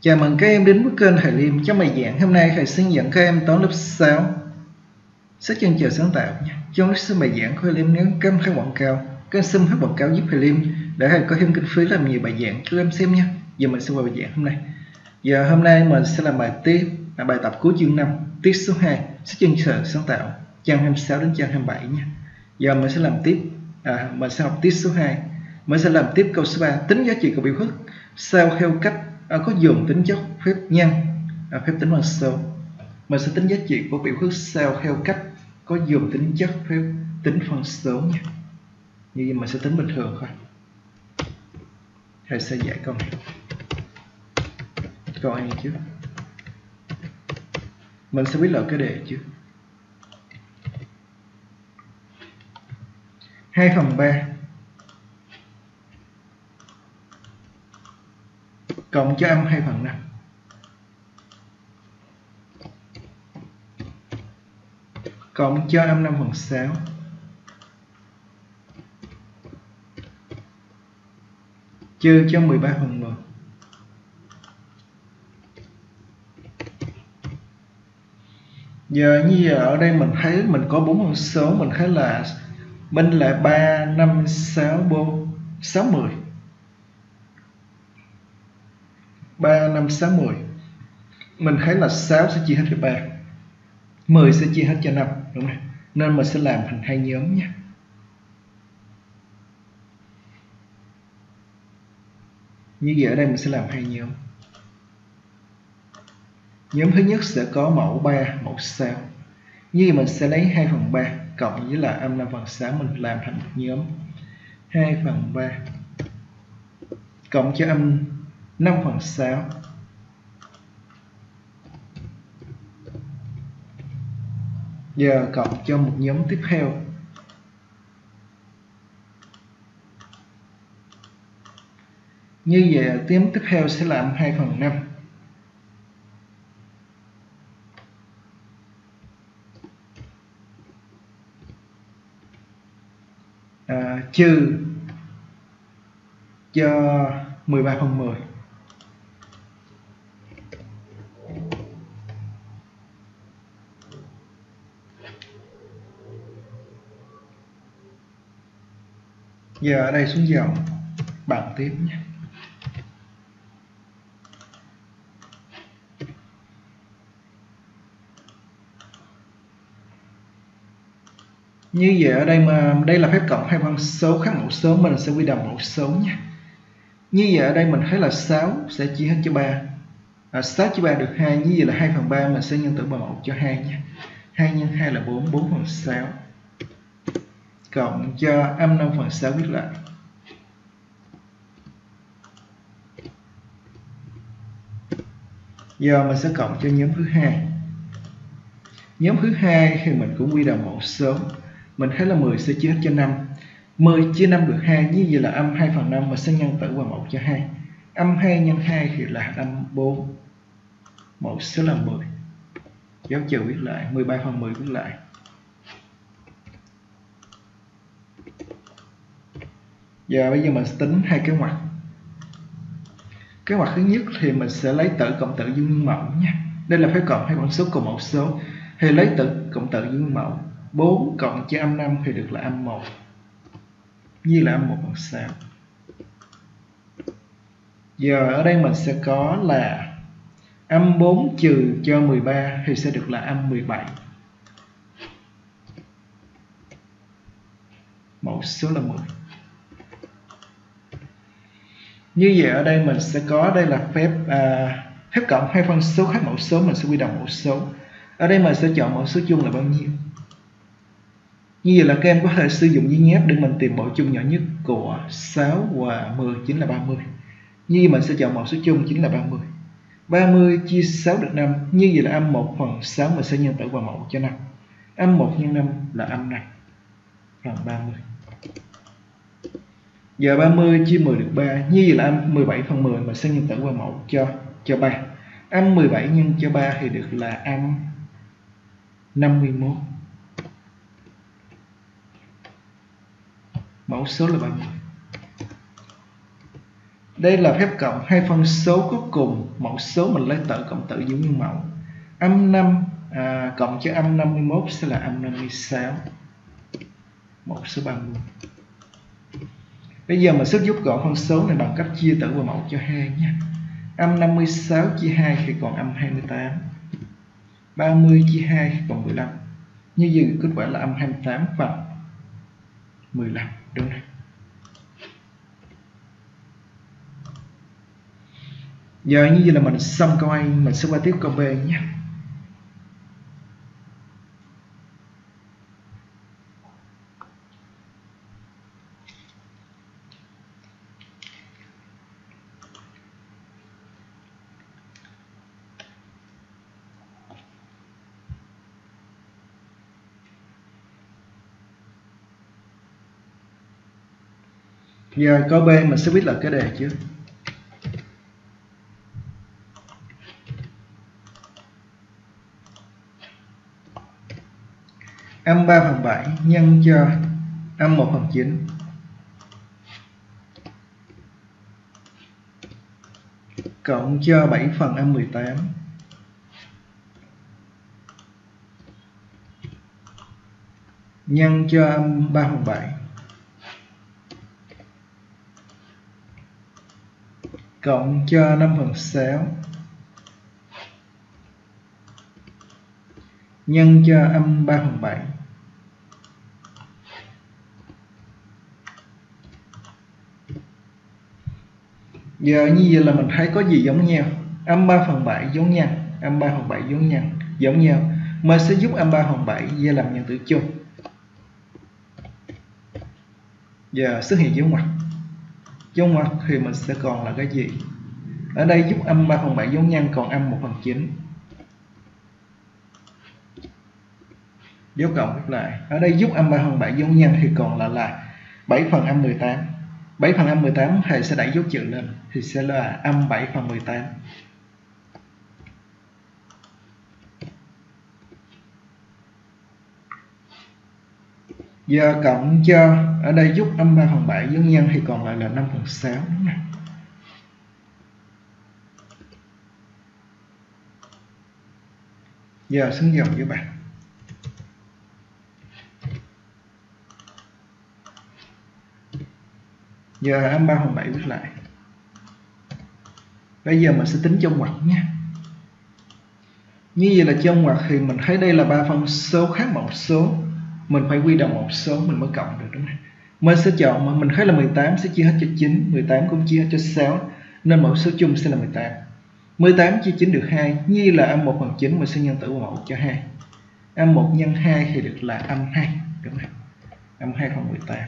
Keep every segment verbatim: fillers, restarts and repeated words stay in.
Chào mừng các em đến với kênh Thầy Liêm. Trong bài giảng hôm nay thầy xin dẫn các em toán lớp sáu sách chân trời sáng tạo nhé. Trong sách bài giảng của thầy Liêm, nếu các em thấy quảng cáo, các em xin hết quảng cáo giúp thầy Liêm để thầy có thêm kinh phí làm nhiều bài giảng cho em xem nhé. Giờ mình sẽ vào bài giảng hôm nay. Giờ hôm nay mình sẽ làm bài tiếp là bài tập cuối chương năm, tiết số hai, sách chân trời sáng tạo, trang hai mươi sáu đến trang hai mươi bảy nhé. Giờ mình sẽ làm tiếp à, mình sẽ học tiết số hai. Mình sẽ làm tiếp câu số ba, tính giá trị của biểu thức sao theo cách À, có dùng tính chất phép nhân à, phép tính bằng số. Mình sẽ tính giá trị của biểu thức sao theo cách có dùng tính chất phép tính phân số nha. Như vậy mình sẽ tính bình thường thôi. Thầy sẽ giải câu này. Câu A trước. Mình sẽ biết lợi cái đề trước. hai phần ba cộng cho âm hai phần năm cộng cho âm năm phần sáu trừ cho mười ba phần mười. Giờ như giờ ở đây mình thấy mình có bốn phân số, mình thấy là bên là ba, năm, sáu, bốn, sáu, mười. ba, năm, sáu, mười. Mình thấy là sáu sẽ chia hết cho ba, mười sẽ chia hết cho năm, đúng không? Nên mình sẽ làm thành hai nhóm nhé. Như vậy ở đây mình sẽ làm hai nhóm. Nhóm thứ nhất sẽ có mẫu ba, mẫu sáu. Như vậy mình sẽ lấy hai phần ba cộng với là âm năm phần sáu, mình làm thành một nhóm. hai phần ba cộng cho âm năm phần sáu giờ cộng cho một nhóm tiếp theo. Như vậy nhóm tiếp theo sẽ là âm hai phần năm à, trừ cho mười ba phần mười. Giờ ở đây xuống dòng bằng tiếp nhé. Như vậy ở đây mà đây là phép cộng hai phân số khác mẫu số, mình sẽ quy đồng mẫu số nhé. Như vậy ở đây mình thấy là sáu sẽ chia hết cho ba. À, sáu chia ba được hai, như vậy là hai phần ba, mình sẽ nhân tử bằng một cho hai nhé. hai nhân hai là bốn, bốn phần sáu cộng cho âm năm phần sáu viết lại. Giờ mình sẽ cộng cho nhóm thứ hai. Nhóm thứ hai thì mình cũng quy đồng mẫu số. Mình thấy là mười sẽ chia hết cho năm. mười chia năm được hai, như vậy là âm hai phần năm, mình sẽ nhân tử vào mẫu cho hai. Âm hai nhân hai thì là âm bốn. Mẫu số là mười. Dấu trừ viết lại, mười ba phần mười viết lại. Giờ bây giờ mình sẽ tính hai cái ngoặc. Cái ngoặc thứ nhất thì mình sẽ lấy tử cộng tử dương nguyên mẫu nhé. Đây là phép cộng hai phân số cùng mẫu số. Thì lấy tử cộng tử dương nguyên mẫu. bốn cộng cho âm năm thì được là âm một. Như là âm một phần sáu. Giờ ở đây mình sẽ có là âm bốn trừ cho mười ba thì sẽ được là âm mười bảy. Mẫu số là mười. Như vậy ở đây mình sẽ có, đây là phép à, phép cộng hai phân số khác mẫu số, mình sẽ quy đồng mẫu số. Ở đây mình sẽ chọn mẫu số chung là bao nhiêu. Như vậy là các em có thể sử dụng duy nháp để mình tìm mẫu chung nhỏ nhất của sáu và mười chính là ba mươi. Như vậy mình sẽ chọn mẫu số chung chính là ba mươi. ba mươi chia sáu được năm, như vậy là âm một phần sáu, mình sẽ nhân tử vào mẫu cho năm. Âm một nhân năm là âm năm phần ba mươi. Giờ ba mươi chia mười được ba, như vậy là âm mười bảy phần mười, mình sẽ nhân tử vào mẫu cho cho ba. Âm mười bảy nhân cho ba thì được là âm năm mươi mốt. Mẫu số là ba mươi. Đây là phép cộng hai phân số cuối cùng, mẫu số mình lấy tử cộng tử giữ nguyên mẫu. Âm năm à, cộng cho âm năm mươi mốt sẽ là âm năm mươi sáu, mẫu số ba mươi. Bây giờ mình sẽ rút gọn phân số này bằng cách chia tử và mẫu cho hai nhé. Âm năm mươi sáu chia hai thì còn âm hai mươi tám. ba mươi chia hai thì còn mười lăm. Như vậy kết quả là âm hai mươi tám phần mười lăm, đúng không? Giờ như vậy là mình xong câu A, mình sẽ qua tiếp câu B nhé. Giờ câu B mình sẽ viết lại cái đề trước. Âm ba phần bảy nhân cho âm một phần chín cộng cho bảy phần âm mười tám nhân cho âm ba phần bảy cộng cho năm phần sáu nhân cho âm ba phần bảy. Giờ như vậy là mình thấy có gì giống nhau? Âm ba phần bảy giống nhau, âm ba phần bảy giống nhau, giống nhau. Mình sẽ giúp âm ba phần bảy chia làm nhân tử chung. Giờ xuất hiện dấu ngoặc. Dấu ngoặc thì mình sẽ còn là cái gì? Ở đây giúp âm ba phần bảy giống nhau còn âm một phần chín. Dấu cộng viết lại. Ở đây giúp âm ba phần bảy giống nhau thì còn là là bảy phần âm mười tám. bảy phần âm mười tám thầy sẽ đẩy dấu trừ lên thì sẽ là âm bảy phần mười tám. Giờ cộng cho ở đây giúp âm ba phần bảy giống nhau thì còn lại là năm phần sáu, đúng không? Giờ xuống dòng với bạn. Giờ âm ba phần bảy viết lại. Bây giờ mình sẽ tính trong ngoặc nhé. Như vậy là trong ngoặc thì mình thấy đây là ba phân số khác mẫu số. Mình phải quy đồng mẫu số mình mới cộng được, đúng không? Mình sẽ chọn mà mình thấy là mười tám sẽ chia hết cho chín, mười tám cũng chia hết cho sáu, nên mẫu số chung sẽ là mười tám. mười tám chia chín được hai, như là âm một phần chín mình sẽ nhân tử vào mẫu cho hai. Âm một nhân hai thì được là âm hai, đúng không? Âm hai phần mười tám.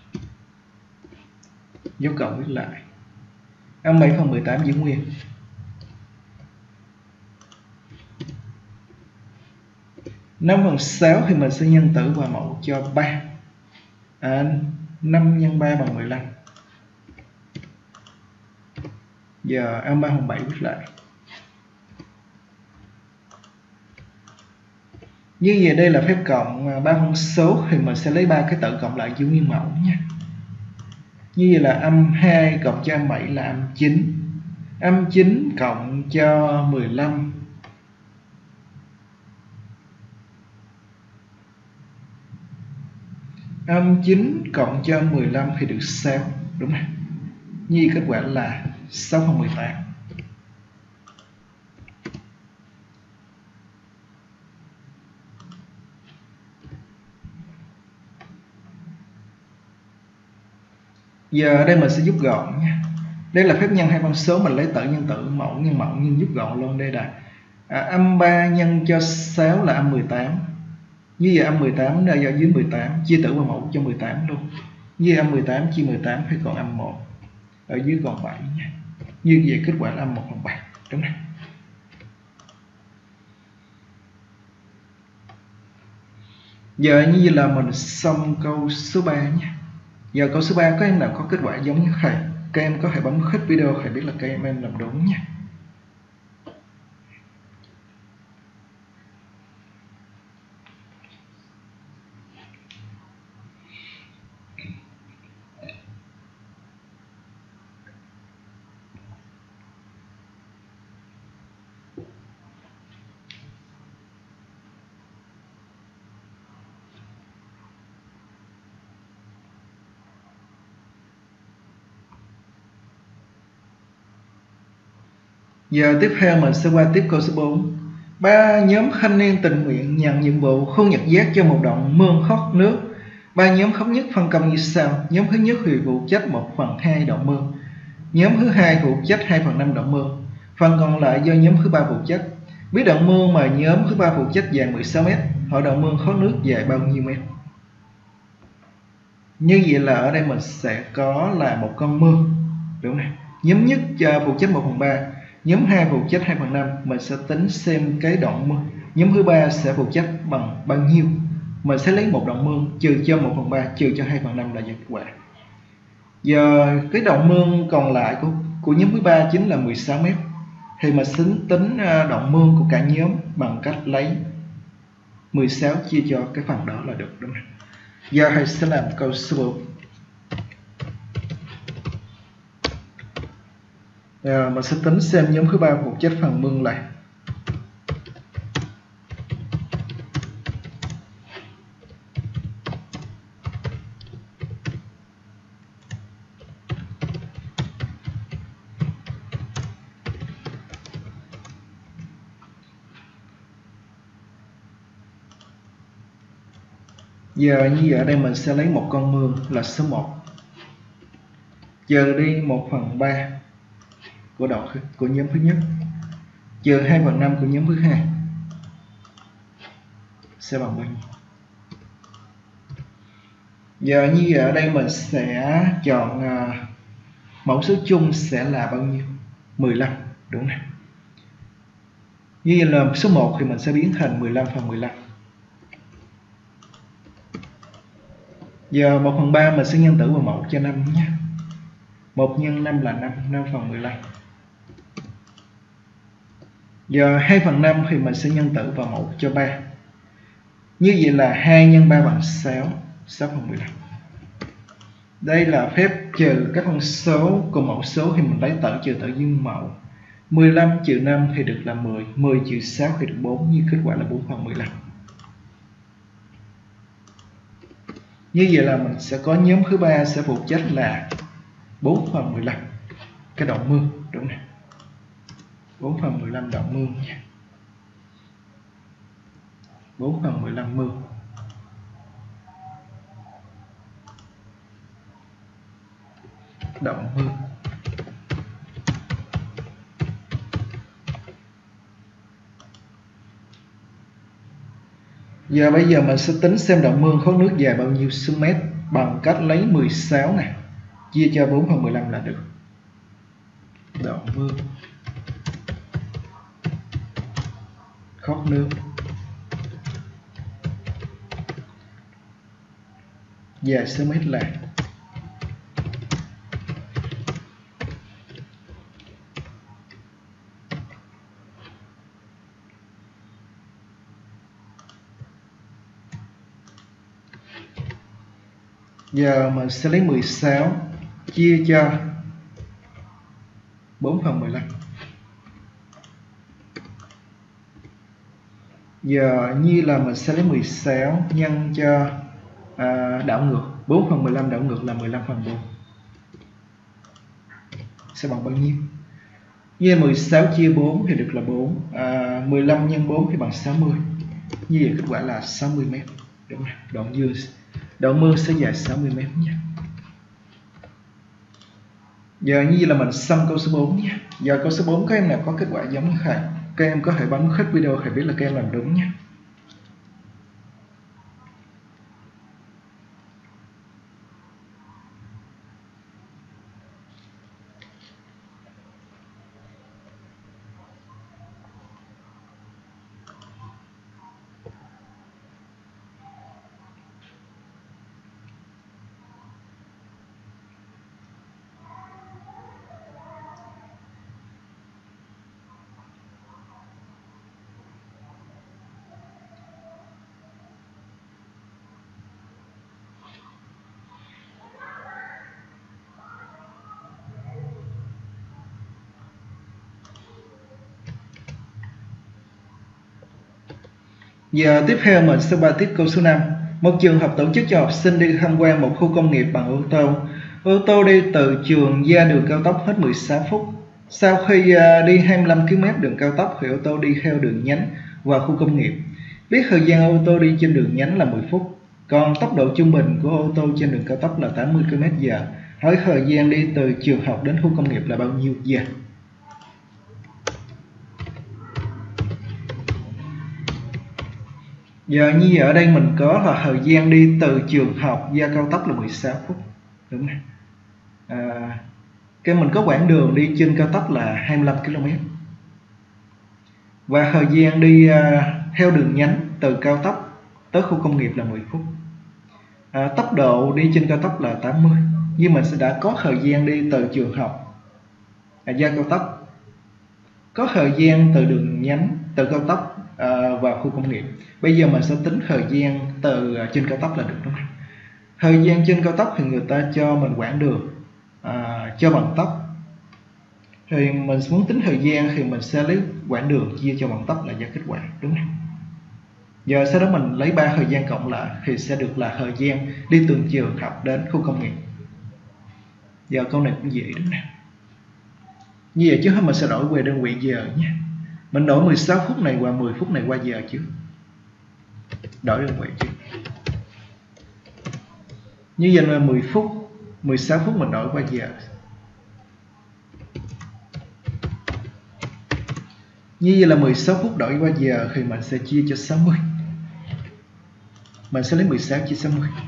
Dấu cộng viết lại. Âm bảy phần mười tám giữ nguyên. năm phần sáu thì mình sẽ nhân tử vào mẫu cho ba. À, năm nhân ba bằng mười lăm. Giờ âm ba phần bảy viết lại. Như vậy đây là phép cộng ba phân số thì mình sẽ lấy ba cái tử cộng lại giữ nguyên mẫu nhé. Như vậy là âm hai cộng cho âm bảy là âm chín. Âm chín cộng cho mười lăm âm chín cộng cho mười lăm thì được sáu, đúng không? Như kết quả là sáu phần mười tám. Giờ ở đây mình sẽ rút gọn nha. Đây là phép nhân hai phân số, mình lấy tử nhân tử, mẫu nhân mẫu, nhân rút gọn luôn. Đây là à, âm ba nhân cho sáu là âm mười tám. Như vậy âm mười tám ra ở dưới mười tám, chia tử vào mẫu cho mười tám luôn. Như âm mười tám chia mười tám thì còn âm một, ở dưới còn bảy nha. Như vậy kết quả là âm một phần bảy, đúng không? Giờ như vậy là mình xong câu số ba nhé. Giờ câu số ba có em nào có kết quả giống như thầy, các em có thể bấm hết video thầy biết là các em em làm đúng nha. Giờ tiếp theo mình sẽ qua tiếp câu số bốn. Ba nhóm thanh niên tình nguyện nhận nhiệm vụ khuôn nhặt rác cho một đoạn mương thoát nước. Ba nhóm thống nhất phân công như sau. Nhóm thứ nhất thì phụ trách một phần hai đoạn mương. Nhóm thứ hai phụ trách hai phần năm đoạn mương. Phần còn lại do nhóm thứ ba phụ trách. Biết đoạn mương mà nhóm thứ ba phụ trách dài mười sáu mét, hỏi đoạn mương thoát nước dài bao nhiêu mét? Như vậy là ở đây mình sẽ có là một con mương, đúng không? Nhóm nhất phụ trách một phần ba, nhóm hai phụ trách hai phần năm. Mình sẽ tính xem cái đoạn mương nhóm thứ ba sẽ phụ trách bằng bao nhiêu. Mình sẽ lấy một đoạn mương trừ cho một phần ba trừ cho hai phần năm là kết quả. Giờ cái đoạn mương còn lại của, của nhóm thứ ba chính là mười sáu mét. Thì mình sẽ tính đoạn mương của cả nhóm bằng cách lấy mười sáu chia cho cái phần đó là được, đúng không? Giờ thầy sẽ làm câu số bốn. À, mình sẽ tính xem nhóm thứ ba phụ trách phần mương lại. Giờ như ở đây mình sẽ lấy một con mương là số một. Giờ đi một phần ba của đoạn của nhóm thứ nhất, trừ hai phần năm của nhóm thứ hai sẽ bằng bao nhiêu? Giờ như ở đây mình sẽ chọn uh, mẫu số chung sẽ là bao nhiêu? mười lăm, đúng không? Như là số một thì mình sẽ biến thành mười lăm phần mười lăm. Giờ một phần ba mình sẽ nhân tử vào mẫu cho năm nhé. một nhân năm là năm, năm phần mười lăm. Giờ hai phần năm thì mình sẽ nhân tử vào mẫu cho ba. Như vậy là hai nhân ba bằng sáu, sáu phần mười lăm. Đây là phép trừ các con số cùng mẫu số thì mình lấy tử trừ tử dương mẫu. mười lăm trừ năm thì được là mười, mười trừ sáu thì được bốn, như kết quả là bốn phần mười lăm. Như vậy là mình sẽ có nhóm thứ ba sẽ phụ trách là bốn phần mười lăm cái đoạn mương, đúng không? bốn phần mười lăm đoạn mương nha. bốn phần mười lăm mương. Đoạn mương. Giờ bây giờ mình sẽ tính xem đoạn mương thoát nước dài bao nhiêu số mét bằng cách lấy mười sáu này chia cho bốn phần mười lăm là được. Đoạn mương thoát nước dài số mét là giờ mình sẽ lấy mười sáu chia cho bốn phần mười lăm. Giờ như là mình sẽ lấy mười sáu nhân cho à, đảo ngược, bốn phần mười lăm đảo ngược là mười lăm phần bốn. Sẽ bằng bao nhiêu? Như mười sáu chia bốn thì được là bốn, à, mười lăm nhân bốn thì bằng sáu mươi. Như vậy kết quả là sáu mươi mét. Đúng rồi, đoạn dương đoạn mương sẽ dài sáu mươi mét nhé. Giờ như vậy là mình xong câu số bốn nhé. Giờ câu số bốn các em nào có kết quả giống như thầy, các em có thể bấm hết video thầy biết là các em làm đúng nhé. Giờ tiếp theo mình sẽ qua tiếp câu số năm. Một trường học tổ chức cho học sinh đi tham quan một khu công nghiệp bằng ô tô. Ô tô đi từ trường ra đường cao tốc hết mười sáu phút. Sau khi uh, đi hai mươi lăm ki lô mét đường cao tốc thì ô tô đi theo đường nhánh vào khu công nghiệp. Biết thời gian ô tô đi trên đường nhánh là mười phút, còn tốc độ trung bình của ô tô trên đường cao tốc là tám mươi ki lô mét trên giờ. Hỏi thời gian đi từ trường học đến khu công nghiệp là bao nhiêu giờ? Giờ như ở đây mình có là thời gian đi từ trường học ra cao tốc là mười sáu phút, đúng không? À, cái mình có quãng đường đi trên cao tốc là hai mươi lăm ki lô mét. Và thời gian đi uh, theo đường nhánh từ cao tốc tới khu công nghiệp là mười phút. À, tốc độ đi trên cao tốc là tám mươi, nhưng mình sẽ đã có thời gian đi từ trường học à, ra cao tốc, có thời gian từ đường nhánh từ cao tốc à, vào khu công nghiệp. Bây giờ mình sẽ tính thời gian từ à, trên cao tốc là được, đúng không? Thời gian trên cao tốc thì người ta cho mình quãng đường à, cho bằng tốc, thì mình muốn tính thời gian thì mình sẽ lấy quãng đường chia cho bằng tốc là ra kết quả, đúng không? Giờ sau đó mình lấy ba thời gian cộng lại thì sẽ được là thời gian đi từ trường học đến khu công nghiệp. Giờ câu này cũng dễ, đúng không? Như vậy trước hết mình sẽ đổi về đơn vị giờ nhé. Mình đổi mười sáu phút này qua mười phút này qua giờ trước. Đổi đơn vị trước. Như vậy là mười phút, mười sáu phút mình đổi qua giờ. Như vậy là mười sáu phút đổi qua giờ thì mình sẽ chia cho sáu mươi. Mình sẽ lấy mười sáu chia sáu mươi.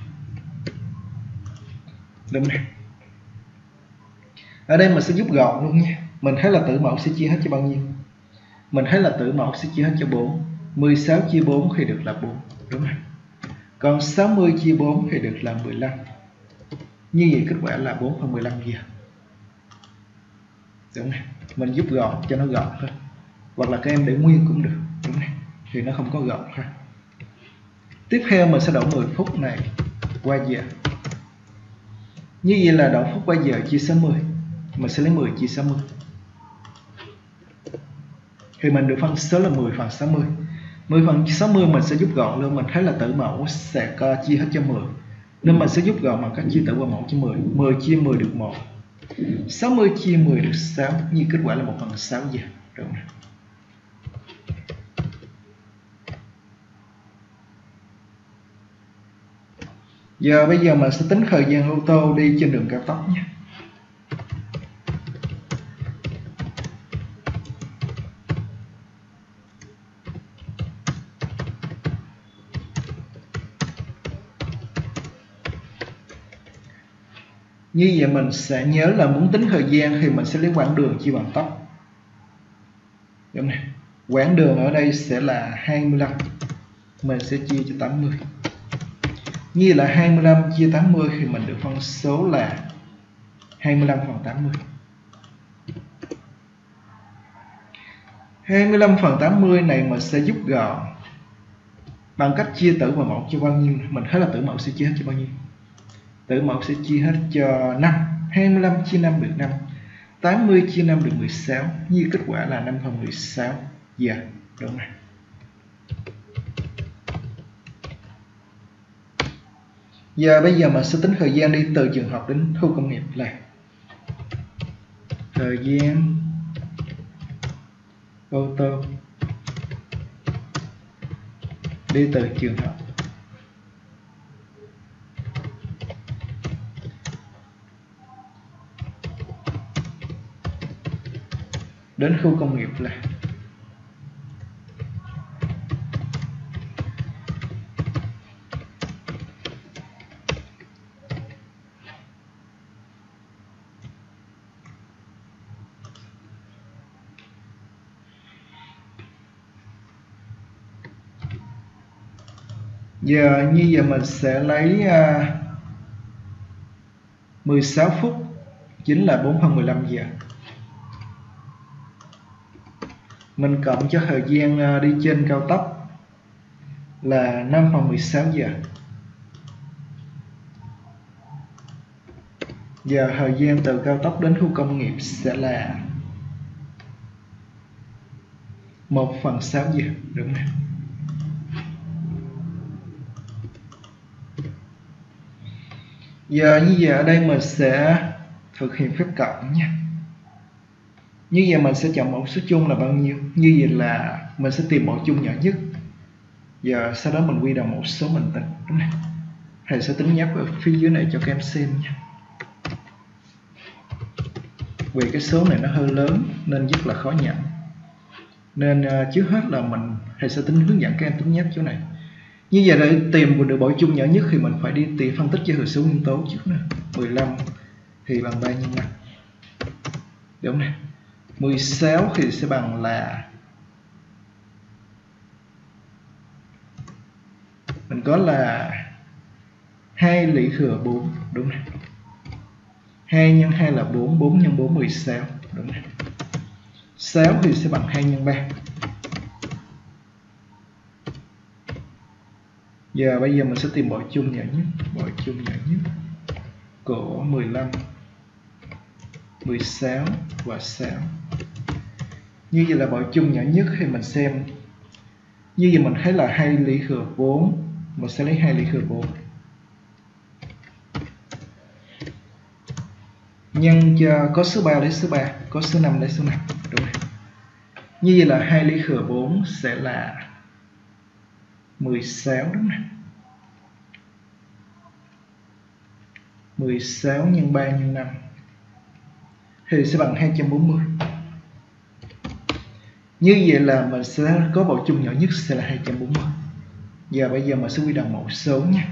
Đúng không? Ở đây mình sẽ giúp gọn luôn nha. Mình thấy là tử mẫu sẽ chia hết cho bao nhiêu? Mình thấy là tử mẫu sẽ chia hết cho bốn. mười sáu chia bốn thì được là bốn, đúng không? Còn sáu mươi chia bốn thì được là mười lăm. Như vậy kết quả là bốn phần mười lăm giờ. Đúng không? Mình giúp gọn cho nó gọn thôi. Hoặc là các em để nguyên cũng được, đúng không? Thì nó không có gọn thôi. Tiếp theo mình sẽ đổi mười phút này qua giờ. Như vậy là đổi phút qua giờ chia sáu mươi. Mình sẽ lấy mười chia sáu mươi. Thì mình được phân số là mười phần sáu mươi. mười phần sáu mươi mình sẽ giúp gọn luôn. Mình thấy là tử mẫu sẽ co chia hết cho mười, nên mình sẽ giúp gọn bằng cách chia tử và mẫu cho mười. Mười chia mười được một. Sáu mươi chia mười được sáu. Như kết quả là một phần sáu giờ. Đúng không? Giờ bây giờ mình sẽ tính thời gian ô tô đi trên đường cao tốc nhé. Như vậy mình sẽ nhớ là muốn tính thời gian thì mình sẽ lấy quãng đường chia bằng tốc. Đúng này. Quãng đường ở đây sẽ là hai mươi lăm. Mình sẽ chia cho tám mươi. Như là hai mươi lăm chia tám mươi thì mình được phân số là hai mươi lăm phần tám mươi. hai mươi lăm phần tám mươi này mình sẽ giúp gọn bằng cách chia tử và mẫu cho bao nhiêu. Mình thấy là tử mẫu sẽ chia hết cho bao nhiêu? Tử mẫu sẽ chia hết cho năm. hai mươi lăm chia năm được năm. tám mươi chia năm được mười sáu. Như kết quả là năm phần mười sáu giờ. Đúng rồi. Giờ bây giờ mình sẽ tính thời gian đi từ trường học đến khu công nghiệp là thời gian ô tô đi từ trường học đến khu công nghiệp là giờ như giờ mình sẽ lấy uh, mười sáu phút chính là bốn phần mười lăm giờ. Mình cộng cho thời gian uh, đi trên cao tốc là năm phần mười sáu giờ. Giờ thời gian từ cao tốc đến khu công nghiệp sẽ là một phần sáu giờ. Đúng không? Giờ như vậy ở đây mình sẽ thực hiện phép cộng nhé. Như vậy mình sẽ chọn mẫu số chung là bao nhiêu? Như vậy là mình sẽ tìm mẫu chung nhỏ nhất. Giờ sau đó mình quy đồng mẫu số mình tính, đúng không? Thầy sẽ tính nháp ở phía dưới này cho các em xem nha. Vì cái số này nó hơi lớn nên rất là khó nhận. Nên uh, trước hết là mình thầy sẽ tính hướng dẫn các em tính nháp chỗ này. Như vậy để tìm được mẫu chung nhỏ nhất thì mình phải đi tìm phân tích cho hữu số nguyên tố trước nè. mười lăm thì bằng ba nhân năm. Đúng nè. mười sáu thì sẽ bằng là mình có là hai lũy thừa bốn, đúng nè. hai nhân hai là bốn, bốn nhân bốn mười sáu, đúng nè. sáu thì sẽ bằng hai nhân ba. Giờ bây giờ mình sẽ tìm mẫu chung nhỏ nhất, mẫu chung nhỏ nhất của mười lăm, mười sáu và sáu. Như vậy là mẫu chung nhỏ nhất thì mình xem. Như vậy mình thấy là hai lũy thừa bốn, mình sẽ lấy hai lũy thừa bốn nhân cho có số ba lấy số ba, có số năm lấy số năm, đúng không? Như vậy là hai lũy thừa bốn sẽ là mười sáu, đúng không? mười sáu nhân ba nhân năm thì sẽ bằng hai trăm bốn mươi. Như vậy là mình sẽ có mẫu chung nhỏ nhất sẽ là hai trăm bốn mươi. Giờ bây giờ mình sẽ quy đồng mẫu số nha.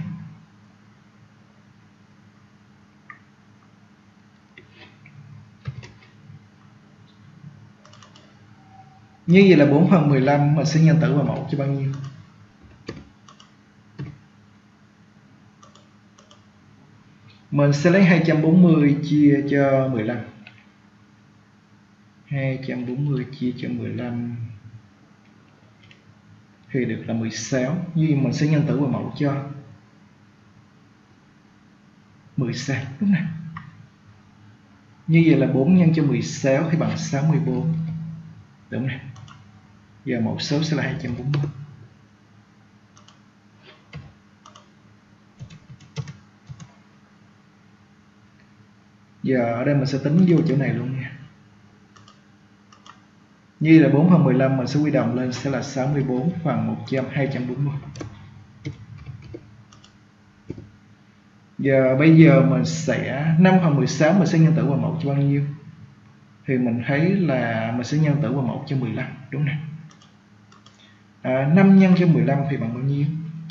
Như vậy là bốn phần mười lăm mình sẽ nhân tử vào mẫu cho bao nhiêu? Mình sẽ lấy hai trăm bốn mươi chia cho mười lăm. hai trăm bốn mươi chia cho mười lăm thì được là mười sáu. Như vậy mình sẽ nhân tử vào mẫu cho mười sáu, đúng không? Như vậy là bốn nhân cho mười sáu thì bằng sáu mươi tư, đúng không? Giờ mẫu số sẽ là hai trăm bốn mươi. Giờ ở đây mình sẽ tính vô chỗ này luôn nha. Như là bốn phần mười lăm mình sẽ quy đồng lên sẽ là sáu mươi tư phần một trăm, hai trăm bốn mươi. Giờ bây giờ mình sẽ năm phần mười sáu mình sẽ nhân tử vào mẫu cho bao nhiêu? Thì mình thấy là mình sẽ nhân tử vào mẫu cho mười lăm, đúng không? À, năm nhân cho mười lăm thì bằng bao nhiêu?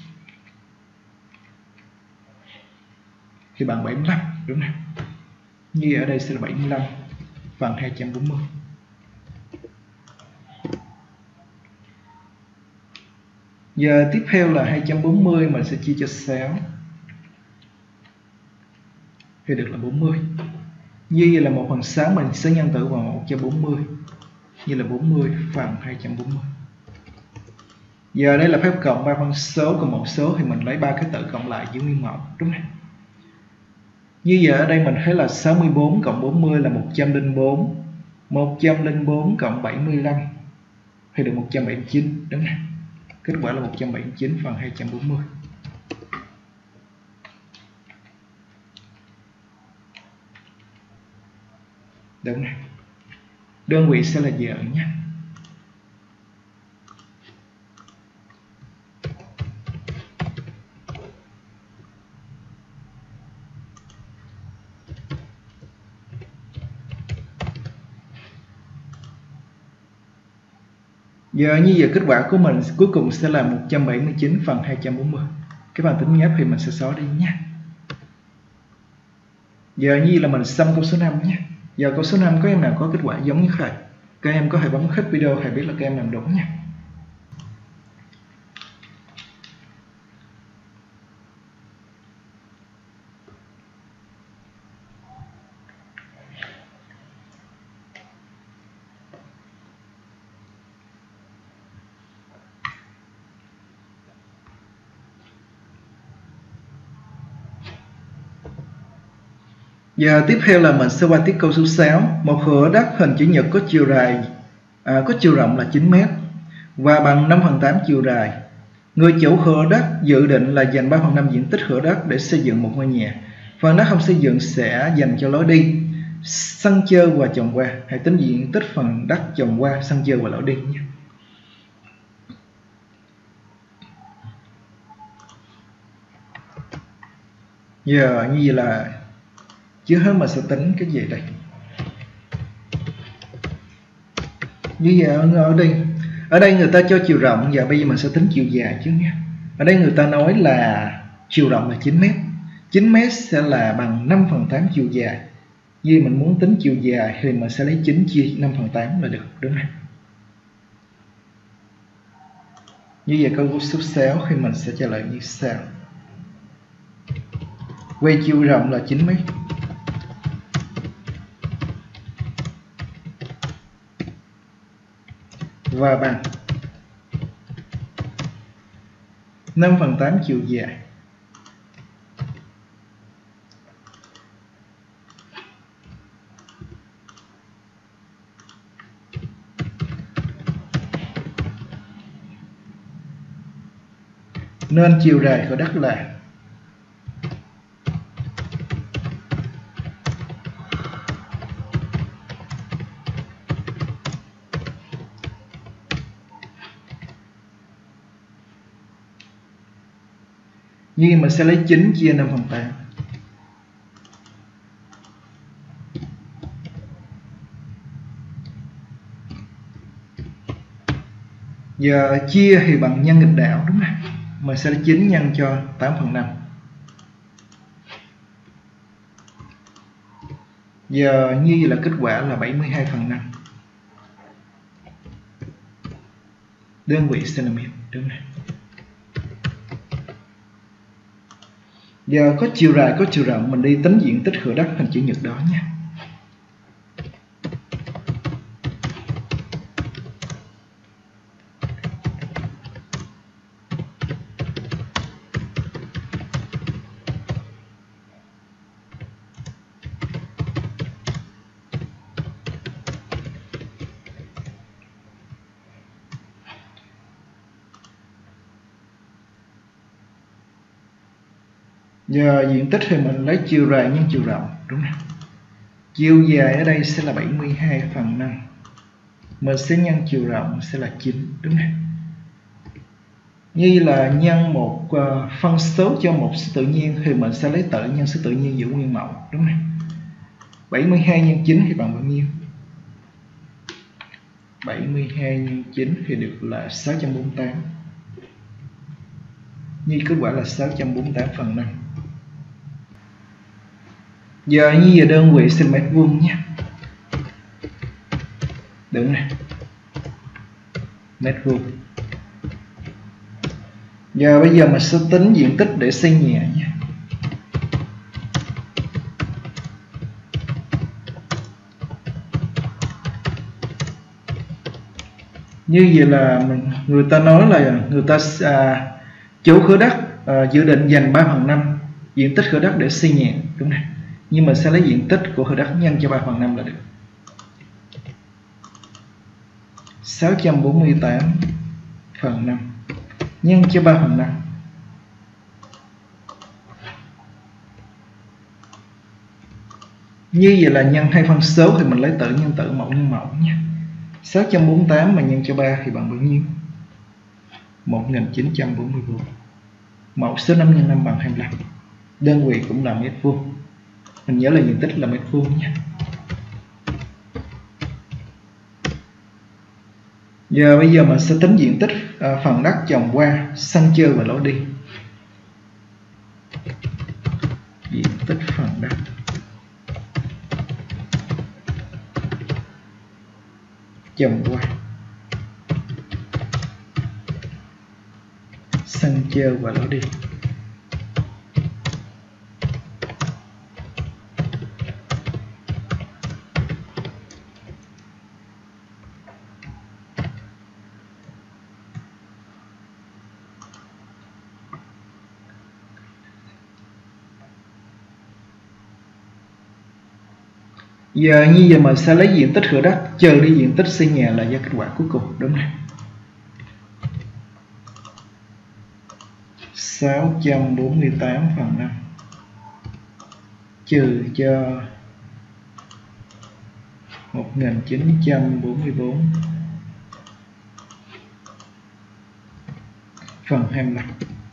Thì bằng bảy mươi lăm, đúng không? Như ở đây sẽ là bảy mươi lăm phần hai trăm bốn mươi. Giờ tiếp theo là hai trăm bốn mươi mình sẽ chia cho sáu thì được là bốn mươi. Như vậy là một phần sáu mình sẽ nhân tử vào một cho bốn mươi. Như là bốn mươi phần hai trăm bốn mươi. Giờ đây là phép cộng ba phân số cùng một số thì mình lấy ba cái tử cộng lại giữ nguyên mẫu, đúng không? Như vậy ở đây mình thấy là sáu mươi tư cộng bốn mươi là một trăm lẻ bốn. một trăm lẻ bốn cộng bảy mươi lăm thì được một trăm bảy mươi chín, đúng không? Kết quả là một trăm bảy mươi chín phần hai trăm bốn mươi. Đúng này. Đơn vị sẽ là giờ nhé. Giờ như vậy kết quả của mình cuối cùng sẽ là một trăm bảy mươi chín phần hai trăm bốn mươi. Cái phần tính nháp thì mình sẽ xóa đi nhé. Giờ như vậy là mình xong câu số năm nhé. Giờ câu số năm có em nào có kết quả giống như thầy? Các em có thể bấm hết video thầy biết là các em làm đúng nha. Giờ tiếp theo là mình sẽ qua tiết câu số sáu. Một thửa đất hình chữ nhật có chiều dài à, có chiều rộng là chín mét và bằng năm phần tám chiều dài. Người chủ thửa đất dự định là dành ba phần năm diện tích thửa đất để xây dựng một ngôi nhà. Phần đất không xây dựng sẽ dành cho lối đi. sân chơi và trồng hoa. Hãy tính diện tích phần đất trồng hoa, sân chơi và lối đi nhé. Giờ như vậy là trước hết mình sẽ tính cái gì đây? Như vậy ở đây, ở đây người ta cho chiều rộng, và bây giờ mình sẽ tính chiều dài chứ nhé. Ở đây người ta nói là chiều rộng là chín mét, chín mét sẽ là bằng năm phần tám chiều dài. Vì mình muốn tính chiều dài thì mình sẽ lấy chín chia năm phần tám là được, đúng không? Như vậy câu số sáu thì mình sẽ trả lời như sau. Quay chiều rộng là chín mét và bằng năm phần tám chiều dài. Nên chiều dài của đất là như mình sẽ lấy chín chia năm phần tám. Giờ chia thì bằng nhân nghịch đạo, đúng không? Mình sẽ lấy chín nhân cho tám phần năm. Giờ như vậy là kết quả là bảy mươi hai phần năm. Đơn vị cm, đúng không? Giờ có chiều dài có chiều rộng, mình đi tính diện tích thửa đất hình chữ nhật đó nha. Giờ diện tích thì mình lấy chiều dài nhân chiều rộng, đúng không? Chiều dài ở đây sẽ là bảy mươi hai phần năm. Mình sẽ nhân chiều rộng sẽ là chín, đúng không? Như là nhân một uh, phân số cho một số tự nhiên thì mình sẽ lấy tử nhân số tự nhiên giữ nguyên mẫu, đúng không? bảy mươi hai nhân chín thì bằng bao nhiêu? bảy mươi hai nhân chín thì được là sáu trăm bốn mươi tám. Như kết quả là sáu trăm bốn mươi tám phần năm. Giờ như vậy đơn vị cm vuông nhé. Đúng này. Mét vuông. Giờ bây giờ mình sẽ tính diện tích để xây nhà nhé. Như vậy là mình, người ta nói là người ta à, chủ khối đất à, dự định dành ba phần năm diện tích khối đất để xây nhà, đúng không? Nhưng mình sẽ lấy diện tích của khối đất nhân cho ba phần năm là được. sáu trăm bốn mươi tám phần năm nhân cho ba phần năm. Như vậy là nhân hai phân số thì mình lấy tử nhân tử, mẫu nhân mẫu nhé. sáu trăm bốn mươi tám mà nhân cho ba thì bằng bao nhiêu? một nghìn chín trăm bốn mươi bốn. Mẫu số năm nhân năm bằng hai mươi lăm. Đơn vị cũng là mét vuông. Mình nhớ là diện tích là mét vuông nhé. Giờ bây giờ mình sẽ tính diện tích à, phần đất trồng hoa, sân chơi và lối đi. Diện tích phần đất trồng hoa, sân chơi và lối đi. Giờ như vậy mình sẽ lấy diện tích thửa đất trừ đi diện tích xây nhà là ra kết quả cuối cùng, đúng không? sáu trăm bốn mươi tám phần năm trừ cho một nghìn chín trăm bốn mươi bốn phần hai mươi lăm.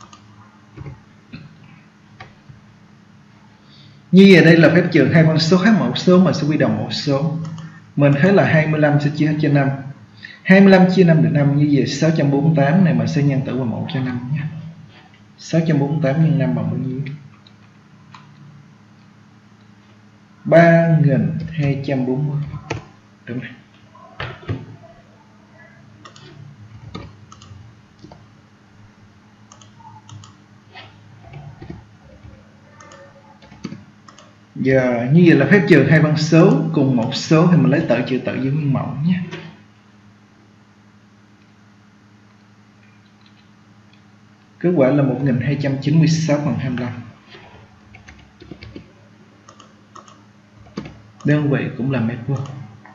Như vậy đây là phép trừ hai phân số khác mẫu số mà sẽ quy đồng mẫu số. Mình thấy là hai mươi lăm sẽ chia hết cho năm. hai mươi lăm chia năm được năm, như vậy sáu trăm bốn mươi tám này mình sẽ nhân tử vào mẫu cho năm nhé. sáu trăm bốn mươi tám nhân năm bằng bao nhiêu? ba nghìn hai trăm bốn mươi. Đúng rồi. Giờ như vậy là phép trừ hai phân số cùng một số thì mình lấy tử trừ tử giữ nguyên mẫu nhé. Kết quả là một nghìn hai trăm chín mươi sáu phần hai mươi lăm. Đơn vị cũng là mét vuông.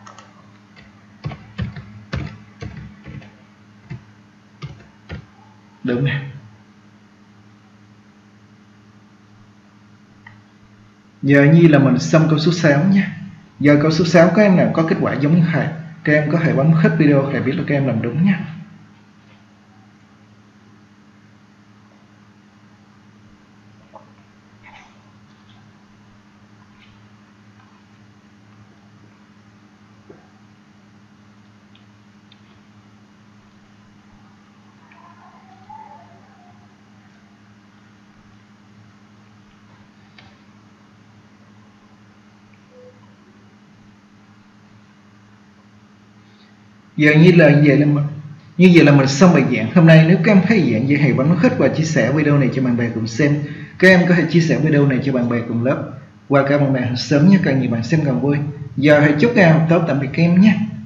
Đúng nè. Giờ như là mình xong câu số sáu nhé. Giờ câu số sáu các em nào có kết quả giống như thầy, các em có thể bấm hết video để biết là các em làm đúng nhé. Giờ như là như vậy là mình, như vậy là mình xong bài giảng hôm nay. Nếu các em thấy giảng dễ, hãy bấm khích và chia sẻ video này cho bạn bè cùng xem. Các em có thể chia sẻ video này cho bạn bè cùng lớp và các bạn bè sớm nhé, càng nhiều bạn xem càng vui. Giờ hãy chúc các em học tốt, tạm biệt các em nhé.